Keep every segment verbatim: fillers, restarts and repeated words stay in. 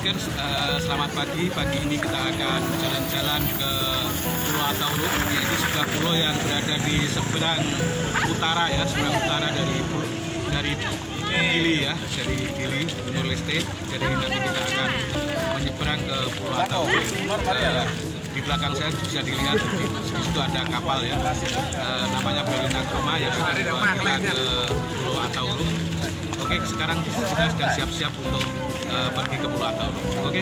Bikers, uh, selamat pagi. Pagi ini kita akan jalan-jalan ke Pulau Atauruk, yaitu sebuah pulau yang berada di seberang utara ya, seberang utara dari dari Gili ya, dari Gili, Timur Leste. Jadi nanti kita akan menyeberang ke Pulau Atauruk. Uh, di belakang saya bisa dilihat di, di situ ada kapal ya, uh, namanya Belina Kroma yang akan membawa kita ke Pulau Atauruk. Oke, sekarang kita sudah siap-siap untuk uh, pergi ke Pulau Atauruk. Oke.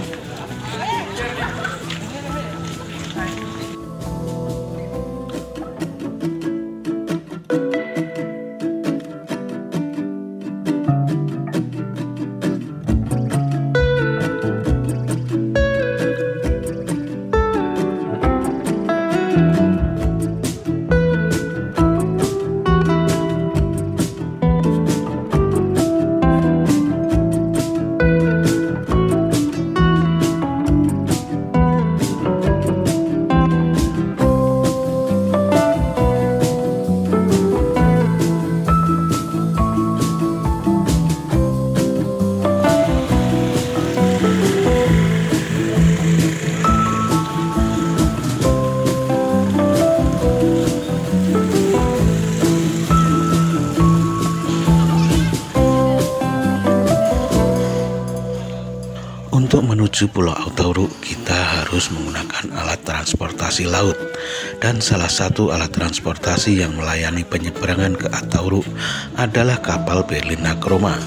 Untuk menuju Pulau Atauruk, kita harus menggunakan alat transportasi laut, dan salah satu alat transportasi yang melayani penyeberangan ke Atauruk adalah kapal Belina Kroma.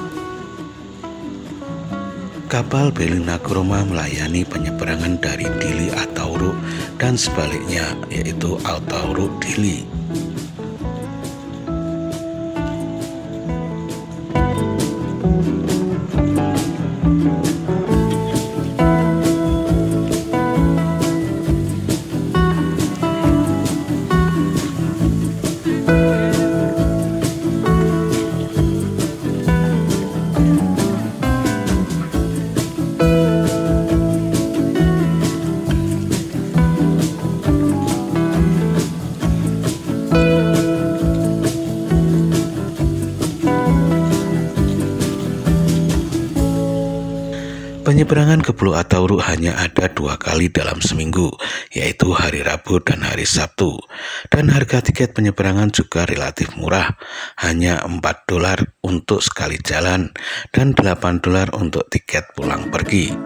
Kapal Belina Kroma melayani penyeberangan dari Dili Atauruk dan sebaliknya, yaitu Atauruk Dili. Penyeberangan ke Pulau Atauruk hanya ada dua kali dalam seminggu, yaitu hari Rabu dan hari Sabtu. Dan harga tiket penyeberangan juga relatif murah, hanya empat dolar untuk sekali jalan dan delapan dolar untuk tiket pulang pergi.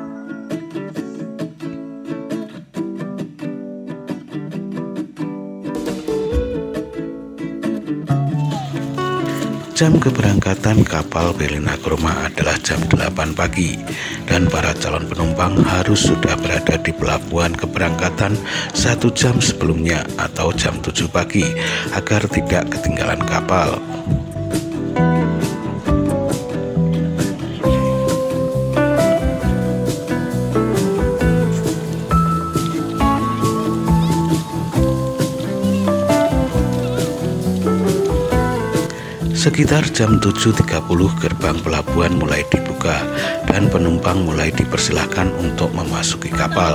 Jam keberangkatan kapal Belina Kroma adalah jam delapan pagi, dan para calon penumpang harus sudah berada di pelabuhan keberangkatan satu jam sebelumnya atau jam tujuh pagi agar tidak ketinggalan kapal. Sekitar jam tujuh tiga puluh gerbang pelabuhan mulai dibuka dan penumpang mulai dipersilahkan untuk memasuki kapal.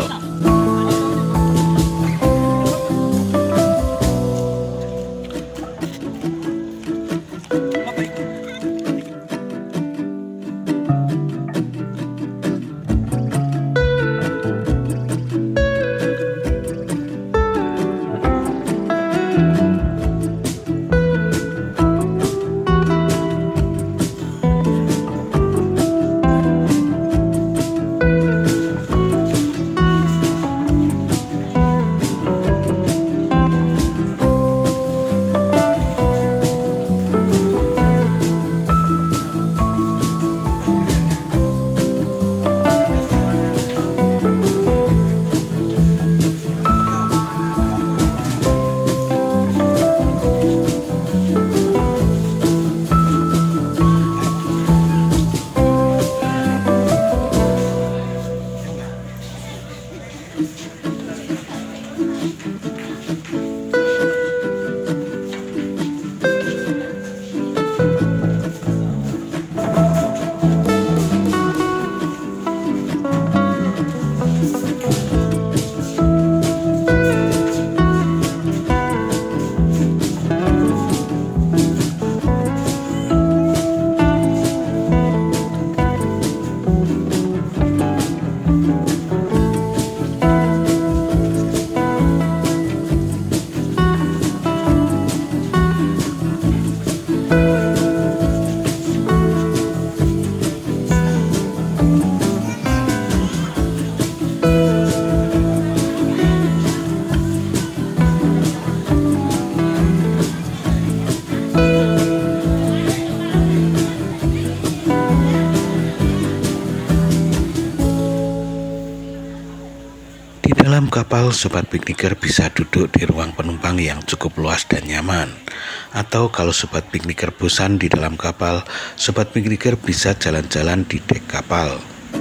sobat pikniker bisa duduk di ruang penumpang yang cukup luas dan nyaman. Atau kalau sobat pikniker bosan di dalam kapal, sobat pikniker bisa jalan-jalan di dek kapal.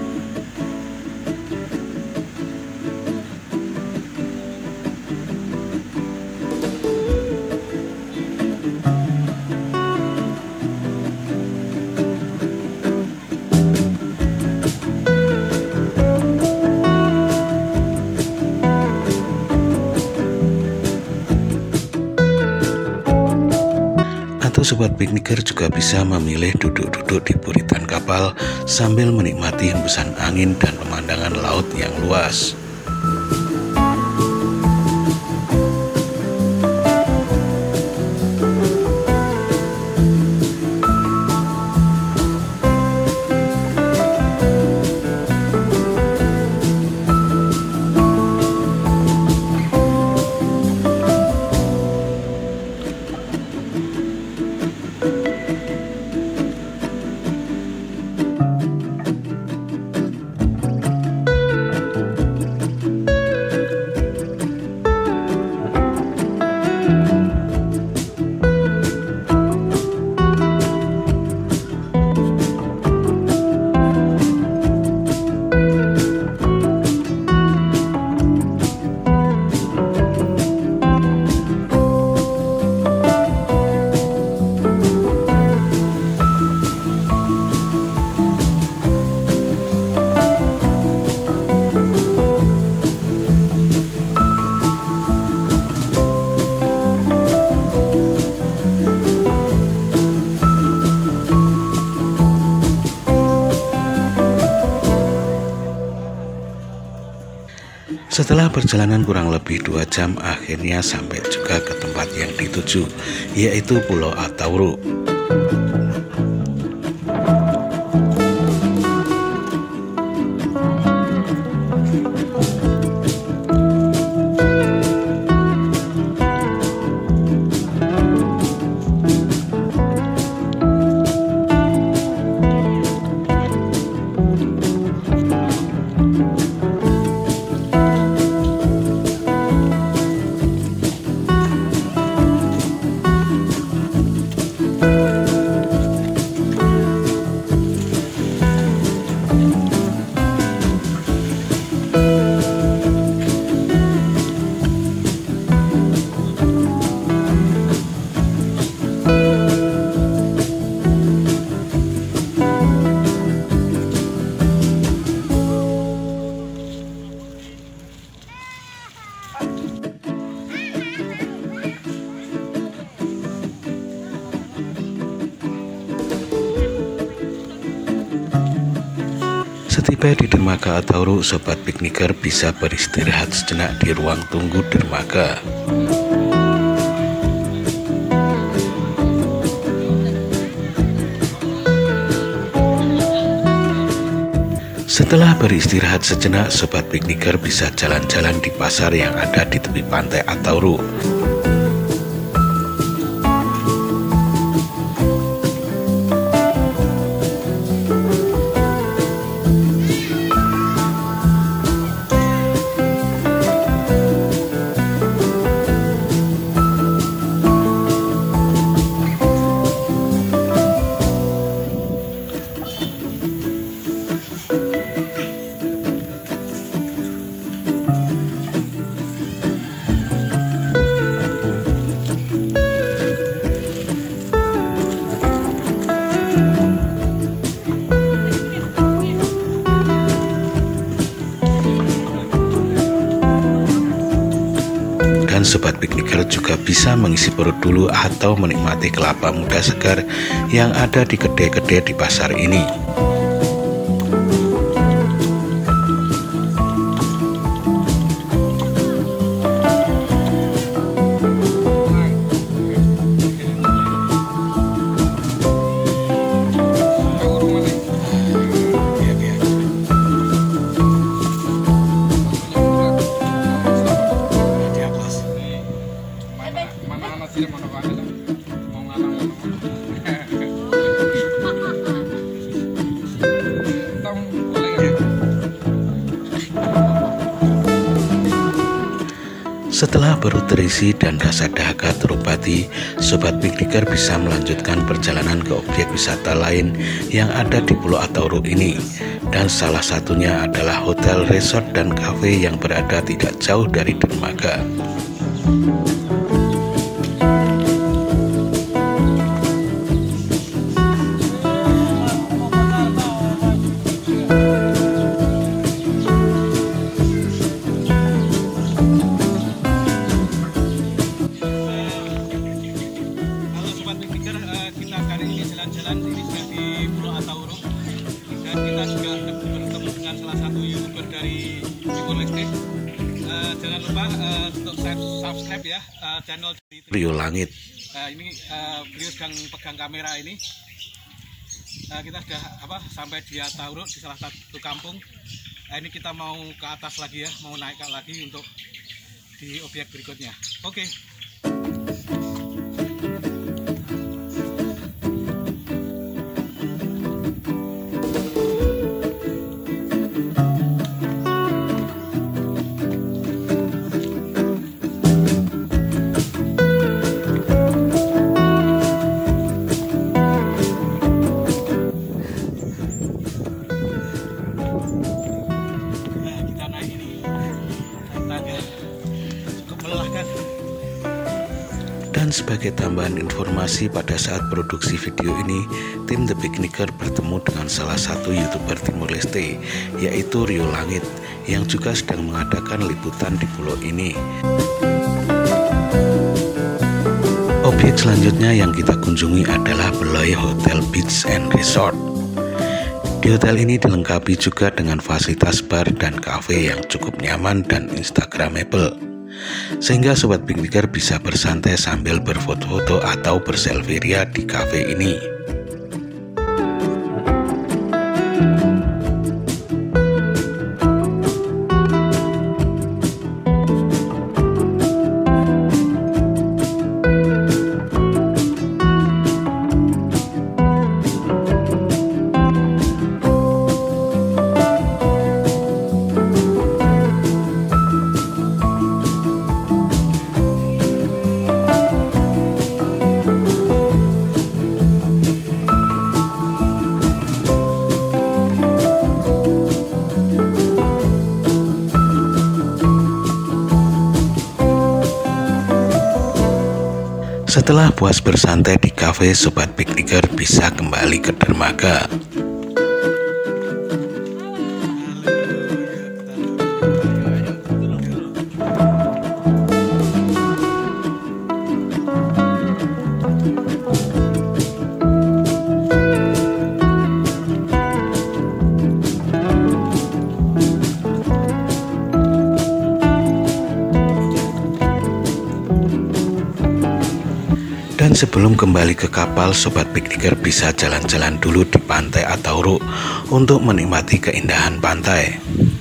Sobat pikniker juga bisa memilih duduk-duduk di buritan kapal sambil menikmati hembusan angin dan pemandangan laut yang luas. Setelah perjalanan kurang lebih dua jam, akhirnya sampai juga ke tempat yang dituju, yaitu Pulau Atauro. Setiba di dermaga Atauro, sobat pikniker bisa beristirahat sejenak di ruang tunggu dermaga. Setelah beristirahat sejenak, sobat pikniker bisa jalan-jalan di pasar yang ada di tepi pantai Atauro. Dan sobat pikniker juga bisa mengisi perut dulu atau menikmati kelapa muda segar yang ada di kedai-kedai di pasar ini. Setelah perut terisi dan rasa dahaga terobati, Sobat Pikniker bisa melanjutkan perjalanan ke objek wisata lain yang ada di Pulau Atauro ini. Dan salah satunya adalah hotel, resort, dan kafe yang berada tidak jauh dari dermaga. Jalan-jalan ini sudah di Pulau Atauro dan kita juga bertemu dengan salah satu YouTuber dari Timor Leste. Uh, jangan lupa uh, untuk subscribe ya uh, channel Rio Langit. Uh, ini uh, beliau sedang pegang kamera ini. Uh, kita sudah apa sampai di Atauro, di salah satu kampung. Uh, ini kita mau ke atas lagi ya, mau naik lagi untuk di objek berikutnya. Oke. Okay. Dan sebagai tambahan informasi, pada saat produksi video ini, tim The Pikniker bertemu dengan salah satu YouTuber Timor Leste, yaitu Rio Langit, yang juga sedang mengadakan liputan di pulau ini. Objek selanjutnya yang kita kunjungi adalah Beloy Hotel Beach and Resort. Di hotel ini dilengkapi juga dengan fasilitas bar dan kafe yang cukup nyaman dan instagramable, sehingga Sobat Pikniker bisa bersantai sambil berfoto-foto atau berselfie ria di kafe ini. Setelah puas bersantai di kafe, Sobat Pikniker bisa kembali ke dermaga. Dan sebelum kembali ke kapal, Sobat Pikniker bisa jalan-jalan dulu di pantai Atauro untuk menikmati keindahan pantai.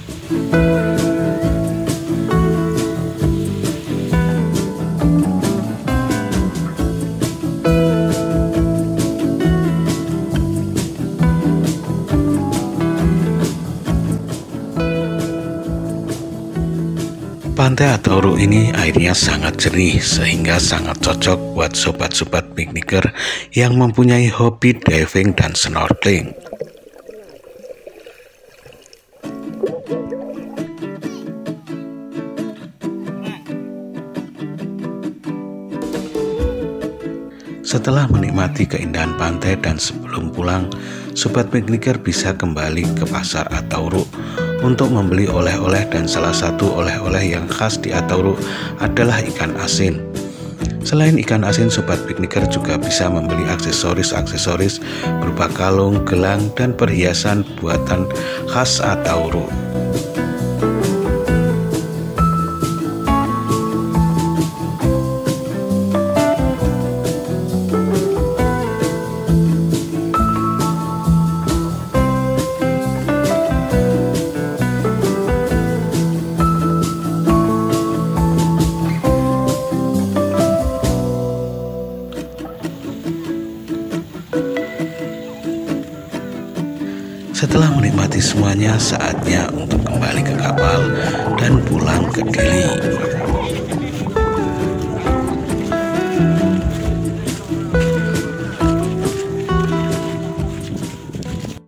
Pantai Atauro ini airnya sangat jernih sehingga sangat cocok buat sobat-sobat pikniker yang mempunyai hobi diving dan snorkeling. Setelah menikmati keindahan pantai dan sebelum pulang, Sobat Pikniker bisa kembali ke pasar Atauro untuk membeli oleh-oleh, dan salah satu oleh-oleh yang khas di Atauro adalah ikan asin. Selain ikan asin, Sobat Pikniker juga bisa membeli aksesoris-aksesoris berupa kalung, gelang, dan perhiasan buatan khas Atauro. Setelah menikmati semuanya, saatnya untuk kembali ke kapal dan pulang ke Dili.